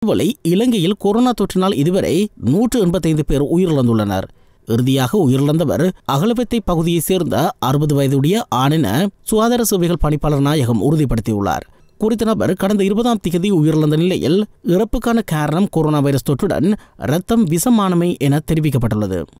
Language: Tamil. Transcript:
இலங்கையில் கொரோனா தொற்றினால் இதுவரை 185 பேர் உயிரிழந்துள்ளனர். இறுதியாக உயிரிழந்தவர் அகலவத்தை பகுதியைச் சேர்ந்த 60 வயதுடைய ஆணென சுகாதார சேவைகள் பணிப்பாளர் நாயகம் உறுதிப்படுத்தியுள்ளார். குறித்த நபர் கடந்த 20ஆம் தேதி உயிரிழந்த நிலையில் இறப்புக்கான காரணம் கொரோனா வைரஸ் தொற்றுடன் இரத்தம் விஷமானமை என தெரிவிக்கப்பட்டுள்ளது.